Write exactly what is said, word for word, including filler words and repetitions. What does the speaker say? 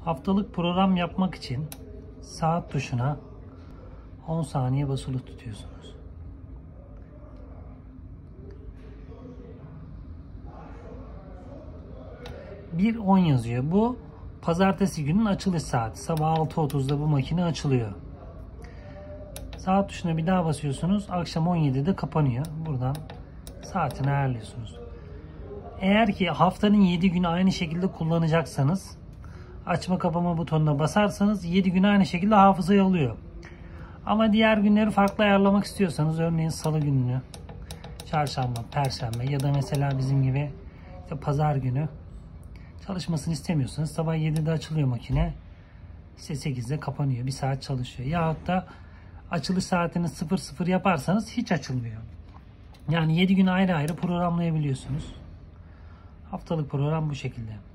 Haftalık program yapmak için saat tuşuna on saniye basılı tutuyorsunuz. bir on yazıyor. Bu pazartesi günün açılış saati. Sabah altı otuzda bu makine açılıyor. Saat tuşuna bir daha basıyorsunuz. Akşam on yedide kapanıyor. Buradan saatini ayarlıyorsunuz. Eğer ki haftanın yedi günü aynı şekilde kullanacaksanız açma kapama butonuna basarsanız yedi gün aynı şekilde hafızaya alıyor. Ama diğer günleri farklı ayarlamak istiyorsanız, örneğin salı gününü, çarşamba, perşembe ya da mesela bizim gibi işte pazar günü çalışmasını istemiyorsanız sabah yedide açılıyor makine. İşte sekizde kapanıyor. Bir saat çalışıyor. Yahut da açılış saatini sıfır sıfır yaparsanız hiç açılmıyor. Yani yedi gün ayrı ayrı programlayabiliyorsunuz. Haftalık program bu şekilde.